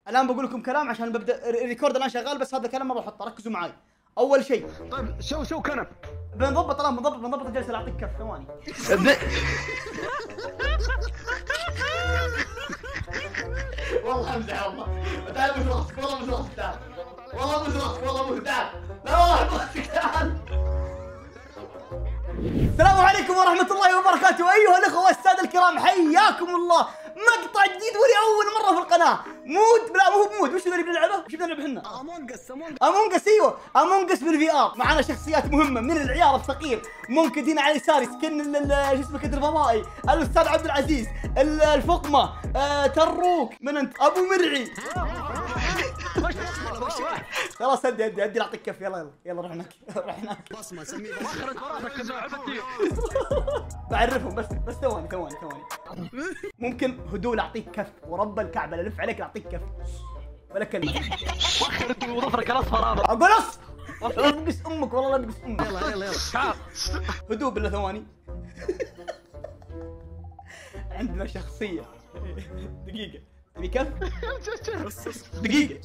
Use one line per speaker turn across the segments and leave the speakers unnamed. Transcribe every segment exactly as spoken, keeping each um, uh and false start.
الان بقول لكم كلام عشان ببدا الريكورد الان شغال، بس هذا الكلام ما بحطه، ركزوا معي. اول شيء
طيب شو شو كنب؟
بنضبط الان بنضبط بنضبط الجلسه، اعطيك كف ثواني. والله امزح والله. تعال مش راسك والله مش راسك تعال. والله مش راسك والله مش تعال. لا والله مش راسك تعال. السلام عليكم ورحمة الله وبركاته، أيها الأخوة السادة الكرام، حياكم الله. مقطع جديد ولي أول مرة في القناة. مود لا مو بمود، وش اللي بنلعبه؟ وش بنلعب احنا؟
امونج اس امونج
امونج اس. ايوه امونج اس بالفي ار. معنا شخصيات مهمة من العيار الثقيل. ممكن دينا على يساري سكن شو اسمه كدر الفضائي، الأستاذ عبد العزيز، الفقمة، آه تروك، من أنت؟ أبو مرعي. خلاص هدي هدي هدي نعطيك كف. يلا يلا يلا روح هناك روح هناك.
بصمه سميه بصمه.
بعرفهم بس بس ثواني ثواني ثواني. ممكن هدوء اعطيك كف ورب الكعبه الف عليك اعطيك كف ولا كلمه.
وخر انت وظفرك الاصفر هذا.
اقول اص لا تنقص امك والله لا تنقص امك.
يلا يلا يلا
هدوء بالله ثواني. عندنا شخصيه. دقيقه تبي كف؟ دقيقه.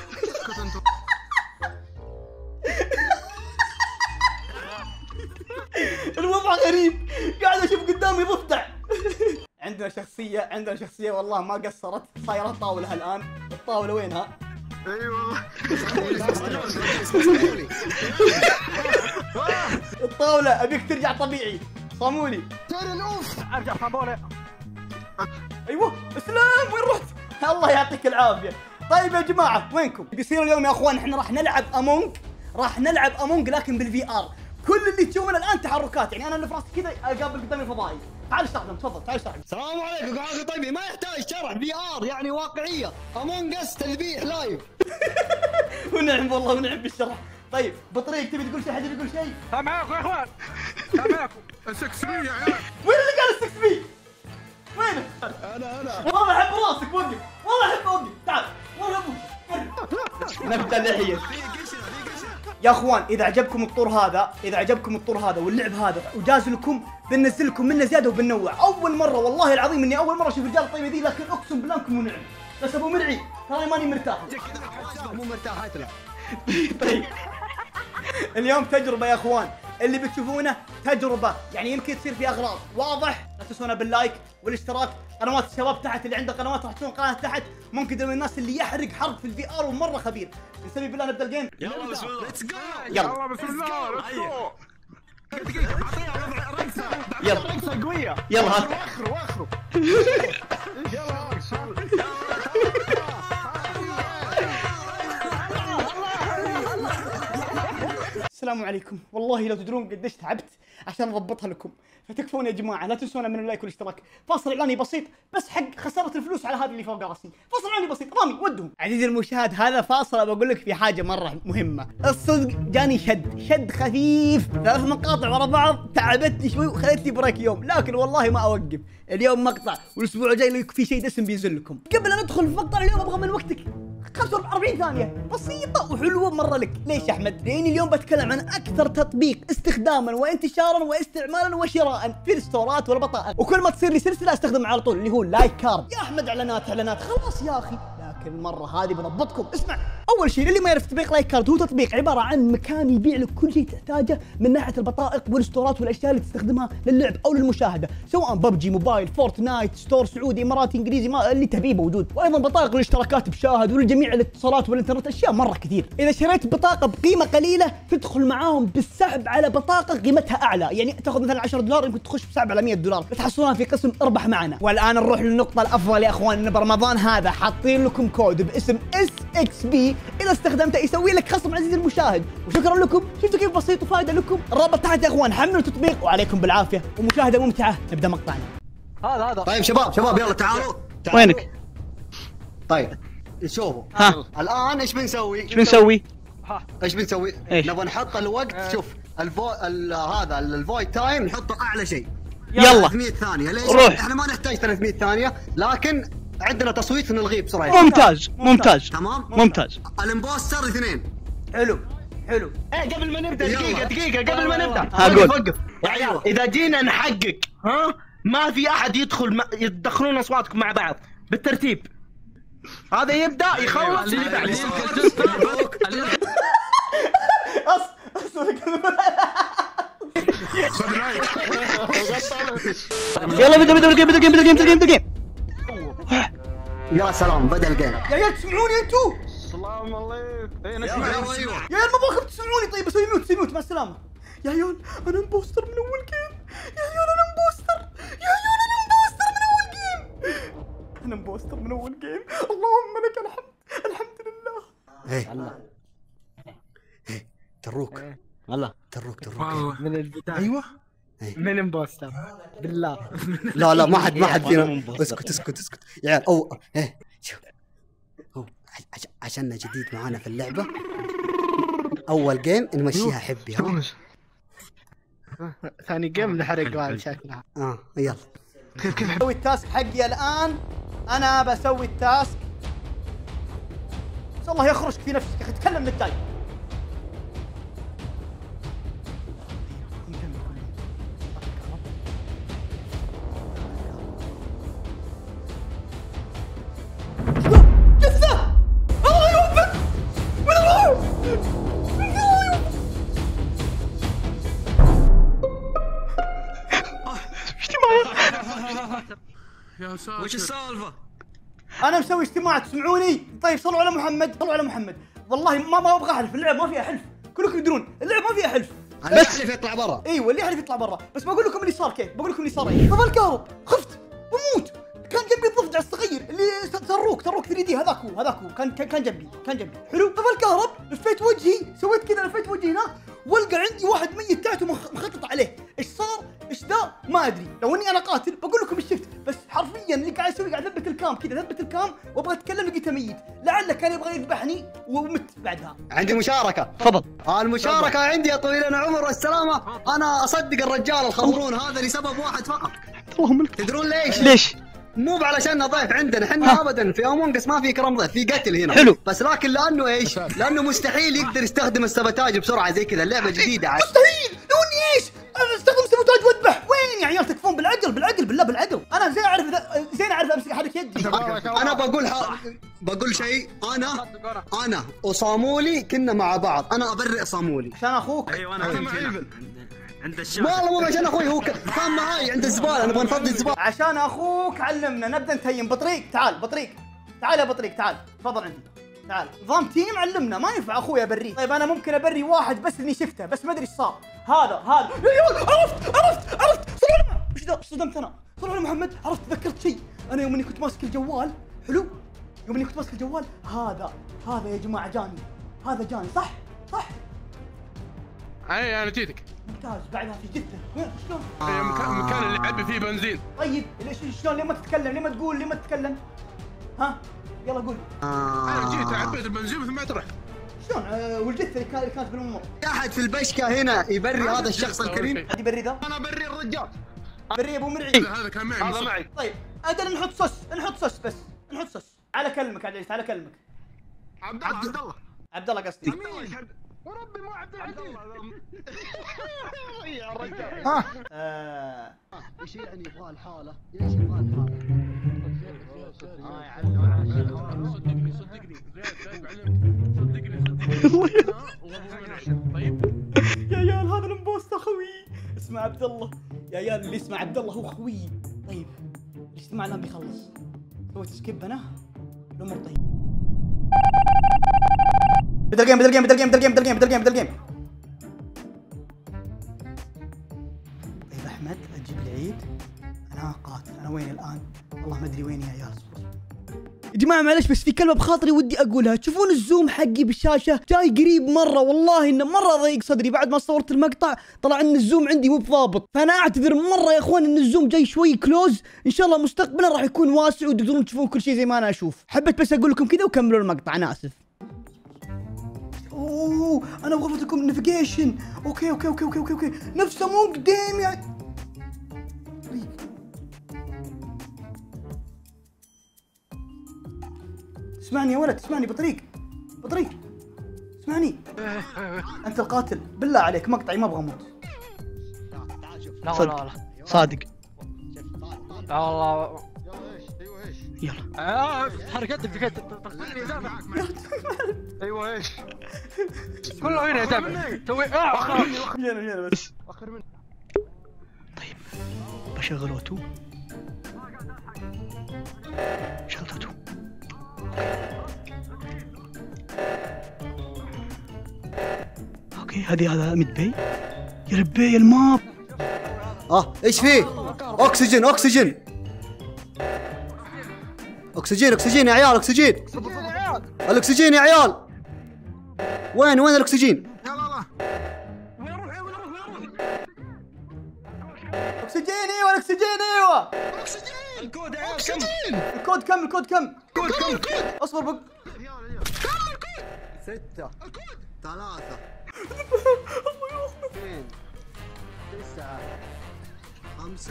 الوضع غريب، قاعد اشوف قدامي ضفدع. عندنا شخصية عندنا شخصية والله ما قصرت، صايرة طاولة الآن. الطاولة وينها؟
ايوه
الطاولة أبيك ترجع طبيعي. صامولي
ترن اوف ارجع صابولة.
أيوه اسلام وين رحت؟ الله يعطيك العافية. طيب يا جماعة وينكم؟ بيصير اليوم يا اخوان احنا راح نلعب امونج، راح نلعب امونج لكن بالفي ار. كل اللي تشوفونه الان تحركات، يعني انا اللي في راسي كذا اقابل قدامي الفضائي. تعال اشرح لهم، تفضل تعال اشرح لهم.
السلام عليكم قاعد طيبي، ما يحتاج شرح، في ار يعني واقعيه. امونج اس تذبيح لايف.
ونعم والله ونعم بالشرح. طيب بطريق تبي تقول شيء؟ حد يقول شيء؟
معاكم يا اخوان معاكم ستمية يا عيال.
وين اللي قال ستمية بي؟ وينه؟
انا انا
والله احب راسك وقف، والله احب اوقف، تعال والله ابوك. نبدا لحيه. يا اخوان اذا عجبكم الطور هذا، اذا عجبكم الطور هذا واللعب هذا وجاز لكم بننزل لكم منه زياده وبننوع. اول مره والله العظيم اني اول مره اشوف الرجال الطيبه ذي، لكن اقسم بالله انكم ونعم. بس ابو مرعي ترى ماني مرتاح.
مو مرتاح هاتلا.
طيب اليوم تجربه يا اخوان، اللي بتشوفونه تجربه، يعني يمكن تصير في اغراض. واضح؟ لا تنسونا باللايك والاشتراك. قنوات الشباب تحت، اللي عنده قنوات راح تكون قناه تحت. ممكن من الناس اللي يحرق حرق في الفي ار ومره خبير. نسوي بالله نبدا الجيم.
يلا بسم الله ليتس جو.
يلا
بسم الله ليتس جو.
دقيقه اعطيها رقصه.
يلا
رقصه قويه.
يلا هات.
واخروا واخروا. يلا
السلام عليكم، والله لو تدرون قديش تعبت عشان اضبطها لكم، فتكفون يا جماعه. لا تنسونا من اللايك والاشتراك. فاصل اعلاني بسيط بس حق خساره الفلوس على هذه اللي فوق راسي. فاصل اعلاني بسيط، رامي ودهم. عزيزي المشاهد هذا فاصل بقول لك في حاجه مره مهمه. الصدق جاني شد شد خفيف، ثلاث مقاطع ورا بعض تعبتني شوي وخذت لي بريك يوم، لكن والله ما اوقف. اليوم مقطع والاسبوع الجاي لك في شيء دسم بينزل لكم. قبل ان ندخل في مقطع اليوم ابغى من وقتك خمسة وأربعين ثانية بسيطة وحلوة مرة لك. ليش يا أحمد؟ لأني اليوم بتكلم عن أكثر تطبيق استخداما وانتشارا واستعمالا وشراء في الستورات والبطائق، وكل ما تصير لي سلسلة استخدم على طول اللي هو لايك كارد. يا أحمد إعلانات إعلانات خلاص يا أخي، لكن المرة هذه بنضبطكم. اسمع، أول شيء اللي ما يعرف تطبيق لايك كارد، هو تطبيق عبارة عن مكان يبيع لك كل شيء تحتاجه من ناحية البطائق والستورات والأشياء اللي تستخدمها للعب أو للمشاهدة، سواء ببجي، موبايل، فورتنايت، ستور سعودي، إماراتي، إنجليزي، ما اللي تبيه موجود. وأيضا بطائق الاشتراكات بشاهد ولجميع الاتصالات والإنترنت، أشياء مرة كثير. إذا شريت بطاقة بقيمة قليلة تدخل معاهم بالسحب على بطاقة قيمتها أعلى، يعني تاخذ مثلا عشرة دولار يمكن تخش بسحب على مية دولار، بتحصلونها في قسم اربح معنا. والآن نروح للنقطة الأفضل يا أخوان، إن برمضان هذا حاطين لكم كود باسم اس اكس بي، إذا استخدمته يسوي لك خصم عزيزي المشاهد. وشكرا لكم، شفتوا كيف بسيط وفائدة لكم؟ الرابط تحت يا أخوان، حملوا التطبيق وعليكم بالعافية ومشاهدة ممتعة. نبدأ مقطعنا.
هذا هذا طيب شباب شباب يلا تعالوا.
وينك؟
طيب شوفوا
ها
الان ايش بنسوي؟
ايش بنسوي؟
ايش بنسوي؟
إيش؟
نبغى نحط الوقت. شوف الفو ال... هذا الفويد تايم نحطه اعلى شيء.
يلا
ثلاثمية ثانية. ليش؟
روح.
احنا ما نحتاج ثلاثمية ثانية، لكن عندنا تصويت نلغيه بسرعة.
ممتاز ممتاز
تمام؟
ممتاز.
الامبوستر اثنين.
حلو حلو.
ايه قبل ما نبدا دقيقة دقيقة قبل ما نبدا
هقول
وقف. يا عيال اذا جينا نحقق ها ما في احد يدخل ما... يدخلون اصواتكم مع بعض بالترتيب.
هذا يبدا يخلص اللي بعده.
اص اص يلا بدا بدا الجيم بدا الجيم بدا الجيم بدا الجيم بدا الجيم.
يا سلام بدا الجيم.
يا عيال تسمعوني انتو؟
السلام عليكم. اي
نسمع.
يا عيال ما باكم تسمعوني. طيب اسوي ميوت اسوي ميوت مع السلامة. يا عيال انا امبوستر من اول جيم. يا عيال انا امبوستر. يا عيال انا امبوستر من اول جيم. انا امبوستر من اول جيم. اللهم لك الحمد. الحمد لله.
ايه ايه تروك
والله
تروك تروك
من البدايه.
ايوه
من امبوستر بالله.
لا لا ما حد ما حد فينا. اسكت اسكت اسكت يا عيال. او ايه شوف هو عش- عشاننا جديد معانا في اللعبة اول جيم نمشيها حبي. ها
ثاني جيم نحرق والله شكلها.
اه يلا
كيف كيف
بسوي التاسك حقي الان. انا بسوي التاسك. بس الله يخرجك في نفسك يا اخي. تكلم من الجاي. جثة! الله يوفقك! وين اروح؟
يا ساتر
وش السالفة؟
انا مسوي اجتماع تسمعوني؟ طيب صلوا على محمد صلوا على محمد. والله ما ما ابغى احلف. اللعبه ما فيها حلف. كلكم يدرون اللعبه ما فيها حلف.
انا احلف يطلع برا.
ايوه اللي يحلف يطلع برا. بس بقول لكم اللي صار كيف. بقول لكم اللي صار ايه. طفى الكهرب خفت بموت. كان جنبي الضفدع الصغير اللي تروك تروك ثري دي. هذاك هو هذاك هو كان كان كان جنبي كان جنبي حلو. طفى الكهرب لفيت وجهي سويت كذا لفيت وجهي هنا والقى عندي واحد ميت تحته مخ- مخطط عليه. ايش صار؟ ايش ذا؟ ما ادري. لو اني انا قاتل بقول لكم ايش شفت. بس حرفيا اللي قاعد اسوي قاعد اثبت الكام كذا اثبت الكام وابغى اتكلم لقيته ميت. لعله كان يبغى يذبحني ومت بعدها.
عندي مشاركة.
تفضل.
المشاركة عندي يا طويل العمر والسلامة. انا اصدق الرجال الخضرون هذا لسبب واحد فقط.
اللهم لك.
تدرون ليش؟
ليش؟
مو علشان ضيف عندنا احنا ابدا. في امونج اس ما في كرم ضيف، في قتل هنا.
حلو.
بس لكن لانه ايش؟ لانه مستحيل يقدر يستخدم السبتاج بسرعه زي كذا. اللعبه جديده عاد.
مستحيل. لو اني ايش؟ انا استخدم سبوتاج واذبح. وين يا عيال تكفون بالعقل بالعقل بالله بالعقل. انا زين اعرف إذا- زين اعرف امسك احرك يدي.
انا بقول ح... بقول شيء. انا انا وصامولي كنا مع بعض. انا ابرئ صامولي.
عشان اخوك.
ايوه
انا مع ايفل.
عند الشارع.
والله مو عشان اخوي، هو ك- كان معاي عند الزباله. نبغى نفضي الزباله.
عشان اخوك علمنا. نبدا نتيم. بطريق تعال بطريق. تعال يا بطريق تعال تفضل عندي. تعال نظام تيم علمنا. ما ينفع اخوي ابريه. طيب انا ممكن ابري واحد بس اني شفته بس ما ادري ايش صار. هذا هذا ايوه عرفت عرفت عرفت. صلوا على ايش ذا؟ صدمت انا. صلوا على محمد. عرفت تذكرت شيء. انا يوم اني كنت ماسك الجوال حلو. يوم اني كنت ماسك الجوال هذا هذا يا جماعه جاني. هذا جاني صح صح.
اي انا جيتك.
ممتاز. بعدها في جده. وين شلون؟
إيه، مكان مكان اللي عبي فيه بنزين.
طيب ليش شلون؟ ليه ما تتكلم؟ ليه ما تقول؟ ليه ما تتكلم؟ ها؟ يلا قول.
انا جيت عبيت البنزين مثل ما تروح.
شلون؟ آه والجثه اللي كان- اللي كانت بالممر.
في احد في البشكه هنا يبري هذا الشخص الكريم؟
حد يبري ذا؟
انا بري الرجال.
بري يا ابو مرعي.
هذا كان معي من
هذا
الصبح.
معي.
طيب اجل نحط صوص نحط صوص بس نحط صوص. تعال اكلمك عبد العزيز تعال اكلمك.
عبد الله عبد الله
عبد الله قصدي.
وربي مو عبد العزيز.
يا رجال.
آه
ايش يعني يبغى الحاله؟ ايش يبغى الحاله؟
صدقني صدقني زياد علمت. صدقني صدقني. طيب
يا عيال هذا الامبوست اخوي اسمه عبد الله. يا عيال اللي اسمه عبد الله هو خوي. طيب الاجتماع الان بيخلص. سويت سكيب انا الامور طيب. بدل جيم بدل جيم بدل جيم بدل جيم بدل جيم بدل جيم بدل جيم. طيب احمد تجيب العيد. انا قاتل. انا وين الان؟ والله ما ادري وين يا عيال. يا جماعة معلش بس في كلمة بخاطري ودي أقولها. تشوفون الزوم حقي بالشاشة جاي قريب مرة. والله إنه مرة ضيق صدري. بعد ما صورت المقطع طلع إن الزوم عندي مو بضابط. فأنا أعتذر مرة يا إخوان إن الزوم جاي شوي كلوز. إن شاء الله مستقبلا راح يكون واسع وتقدرون تشوفون كل شيء زي ما أنا أشوف. حبيت بس أقول لكم كذا وكملوا المقطع. أنا آسف. أوه أنا بغرفة لكم النافيجيشن. أوكي أوكي أوكي أوكي أوكي, أوكي. نفس أمونج ديم يعني. اسمعني يا ولد اسمعني بطريق بطريق اسمعني. انت القاتل بالله عليك مقطعي ما ابغى اموت.
لا والله والله صادق. لا والله.
يلا.
اه حركات الفكات طلعني يا جامع. ايوه ايش؟ كله هنا يا جامع. سوي اه اخر
هنا هنا بس.
اخر مني.
طيب بشغل اوتو. شغلت اوتو. اوكي هذه هذا ميد باي. يا ربي الماب.
اه ايش فيه؟ اكسجين اكسجين اكسجين اكسجين يا عيال اكسجين الاكسجين يا عيال. وين وين الاكسجين؟
اكسجين ايوه الاكسجين ايوه.
الكود يا عيال كم؟
الكود كم الكود كم؟
كود كم؟
اصبر بق.
ستة ثلاثة اثنين تسعة خمسة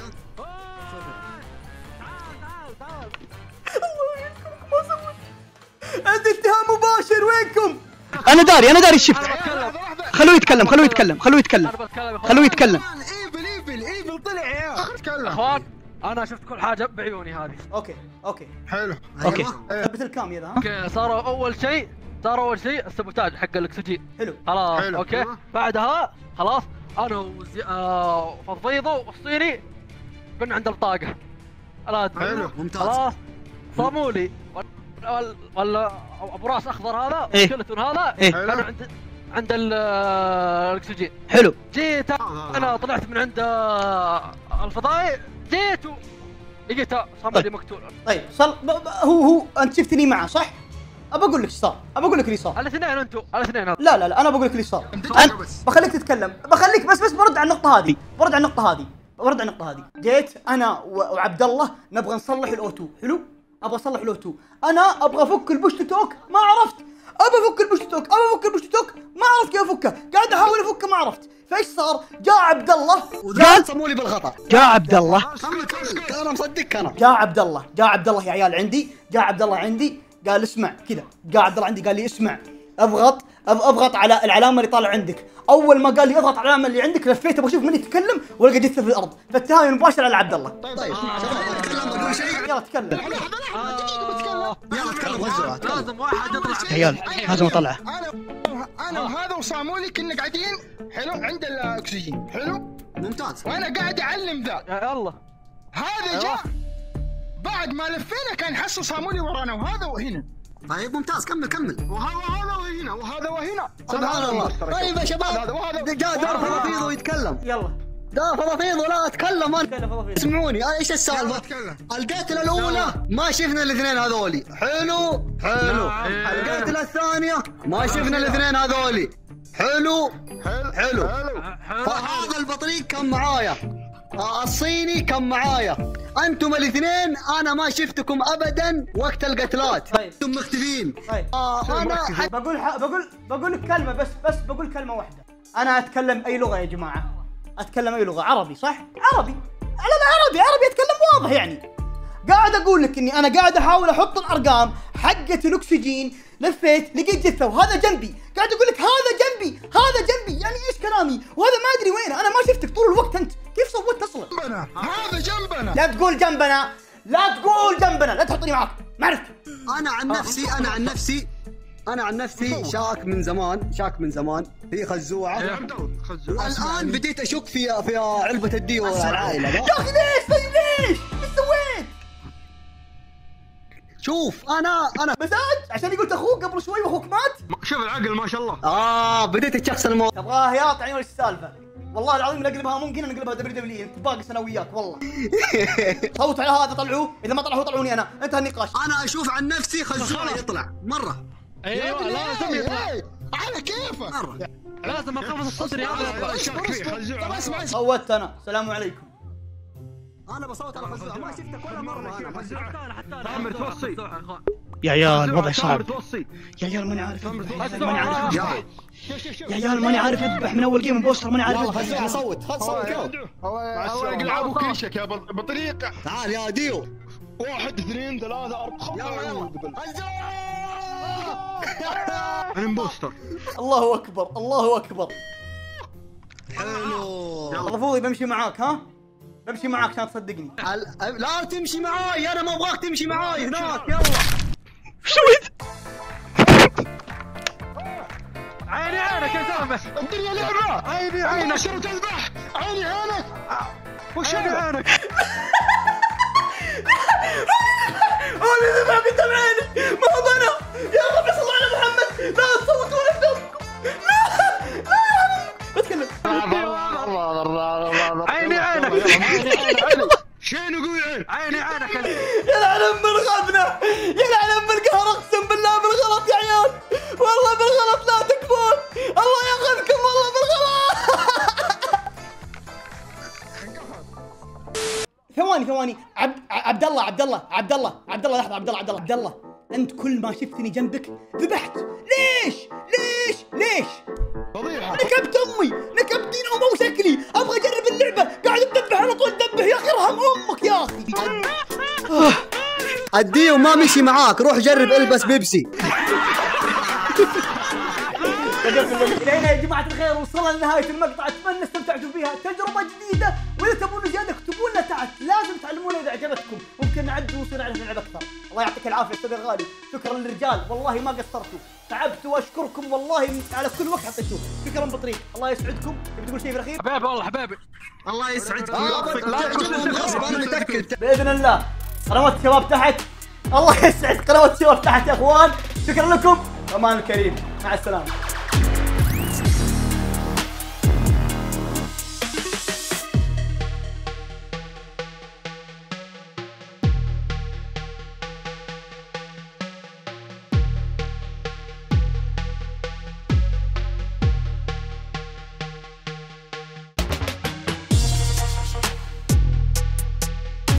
عندي اتهام مباشر وينكم؟ انا داري انا داري الشفت. خلوه يتكلم خلوه يتكلم خلوه يتكلم خلوه يتكلم.
ايفل ايفل ايفل طلع يا عيال تكلم.
اخوان انا شفت كل حاجه بعيوني هذه.
اوكي اوكي
حلو
اوكي ثبت الكام يا ذا. ها
اوكي صار اول شيء صار اول شيء السبوتاج حق الاكسجين.
حلو
خلاص
حلو.
اوكي
أيوة.
بعدها خلاص انا وزي... آه فضفيضو والصيني كنا عند البطاقه. الادمي
حلو
ممتاز.
خلاص صاموا لي ولا ولا ابو راس اخضر هذا
إيه.
سكلتون هذا
إيه.
كانوا عند عند ال- آه، الاكسجين.
حلو.
جيت انا طلعت من عند آه، الفضائي جيت و- لقيته صاموا لي مقتول.
طيب صل ب... ب... هو هو انت شفتني معه صح؟ ابى اقول لك ايش صار ابى اقول لك اللي صار.
الاثنين انتم الاثنين هذا.
لا لا لا انا بقول لك اللي صار.
دقيقة
أنا
بس.
بخليك تتكلم بخليك بس بس برد على النقطة هذه برد على النقطة هذه برد على النقطة هذه. جيت أنا و- وعبد الله نبغى نصلح الأوتو. حلو؟ أبغى أصلح الأوتو. أنا أبغى أفك البوش توك ما عرفت. أبغى أفك البوش توك أبغى أفك البوش توك ما عرفت كيف أفكه. قاعد أحاول أفكه ما عرفت. فإيش صار؟ جاء عبد الله
قال صمولي بالخطأ.
جاء عبد الله
كمل كمل انا مصدقك انا.
جاء عبد الله جاء عبد الله يا عيال عندي جاء عبد الله عندي قال اسمع كذا. جاء عبد الله عندي قال لي اسمع اضغط أب- اضغط على العلامه اللي طالع عندك. اول ما قال لي اضغط على العلامه اللي عندك لفيت ابغى اشوف من يتكلم والقى جثه في الارض فالتهاوي مباشر على عبد الله.
طيب شباب اتكلم بقول شيء.
يلا تكلم
يلا تكلم غزوة تكلم.
لازم واحد يطلع.
عيال لازم اطلعه.
انا انا وهذا وصامولي كنا قاعدين حلو عند الاكسجين حلو
ممتاز.
وانا قاعد اعلم ذا.
يا الله
هذا جاء بعد ما لفينا كان حسوا صامولي ورانا وهذا وهنا
طيب ممتاز كمل كمل.
وهذا وهذا وهنا وهذا وهنا.
سبحان الله. طيب يا شباب
هذا وهذا
جاء دار فضفيض ويتكلم.
يلا
دار فضفيض ولا اتكلم انا.
تكلم فضفيض.
اسمعوني ايش السالفه؟
اتكلم.
القتله الاولى ما شفنا الاثنين هذولي. حلو حلو. القتله الثانيه ما شفنا الاثنين هذولي. حلو
حلو
حلو.
حلو.
فهذا البطريق كان معايا. آه، الصيني كان معايا. انتم الاثنين انا ما شفتكم ابدا وقت القتلات.
طيب.
انتم مختفين.
طيب
آه انا ح-
بقول ح... بقول بقول لك كلمه بس بس بقول كلمه واحده. انا اتكلم اي لغه يا جماعه. اتكلم اي لغه عربي صح؟ عربي. لا لا عربي عربي اتكلم واضح يعني. قاعد اقول لك اني انا قاعد احاول احط الارقام حقه الاكسجين لفيت لقيت جثه وهذا جنبي. قاعد اقول لك هذا جنبي هذا جنبي يعني ايش كلامي وهذا ما ادري وينه. انا ما شفتك طول الوقت انت كيف صوت اصلا؟
جنبنا هذا جنبنا.
لا تقول جنبنا لا تقول جنبنا لا تحطني معاك ما عرفت.
انا عن نفسي انا عن نفسي انا عن نفسي شاك من زمان شاك من زمان في خزوعه.
يا عبد الله خزوع.
والان بديت اشك في في علبه الديو العائله.
يا اخي ليش طيب ليش؟ ايش سويت؟
شوف انا انا
مزاج عشان قلت اخوك قبل شوي واخوك مات؟
شوف العقل ما شاء الله.
اه بديت اتشخصن الموضوع.
تبغاها ياطعني ولا ايش السالفه؟ والله العظيم نقلبها ممكن نقلبها دبليو دبليو انت باقي انا وياك والله. صوت على هذا طلعوه اذا ما طلعوه طلعوني انا انتهى النقاش.
انا اشوف عن نفسي خزوعه يطلع مره
ايوه لازم يطلع.
إيه، على كيفك.
مره.
لازم القفص الصدري هذا يطلع.
شك فيه خزوع.
صوتت انا السلام عليكم.
انا بصوت على خزوعه ما شفتك ولا مره انا.
تامر توصي.
يا عيال الوضع صعب.
توصي.
يا عيال ماني عارف اذبح ماني عارف اذبح. يا عيال ماني عارف اذبح من اول جيم بوستر ماني عارف اذبح.
خزوعه صوت خل صوت يلا.
هو هو يقلعبوا كرشك يا بط- بطريقه.
تعال يا ديو.
واحد اثنين ثلاثة أربعة
يلا يلا
امبوستر.
الله اكبر الله اكبر.
حلو.
المفروض بمشي معاك ها؟ بمشي معاك عشان تصدقني.
لا تمشي معاي، انا ما ابغاك تمشي معاي هناك. يلا
شويت عيني عينك يا زلمه،
الدنيا لعبه.
عيني عينك
عشان تذبح. عيني عينك. وش
عيني
هذا؟
عينك
انا ذبح قدام عيني، ما هو انا. يا رب صل على محمد، لا تصوتوا ولا تدومكم. لا لا يا حبيبي اتكلم.
عيني عينك
شنو قول؟
عيني عينك
يلعن ام الغبنة، يلعن ام القهر، اقسم بالله بالغلط يا عيال، والله بالغلط لا تكفون، الله ياخذكم والله بالغلط. ثواني ثواني عبد عبد الله عبد الله عبد الله عبد الله لحظة عبد الله عبد الله عبد الله انت كل ما شفتني جنبك ذبحت، ليش؟ ليش؟ ليش؟
فضيحه.
نكبت امي، نكبتين ام شكلي، ابغى اجرب اللعبة، قاعد تذبح على طول تذبح يا اخي ارحم امك يا اخي.
عديه وما مشي معاك، روح جرب البس بيبسي.
هنا يا جماعة الخير وصلنا لنهاية المقطع، اتمنى استمتعتوا فيها، تجربة جديدة، واذا تبون زيادة اكتبوا لنا تحت، لازم تعلمونا اذا عجبتكم، ممكن نعد ونصير نعرف نلعب اكثر. الله يعطيك العافية استاذ الغالي، شكرا للرجال، والله ما قصرتوا، تعبت واشكركم والله على كل وقت حطيتوه، شكرا بطريق، الله يسعدكم، تبي تقول شيء في الاخير؟
حبايبي والله حبايبي
الله يسعدك ويوفقك وتعجبهم غصب، انا متاكد.
باذن الله قنوات الشباب تحت، الله يسعد قنوات الشباب تحت يا اخوان، شكرا لكم، امان الكريم، مع السلامة.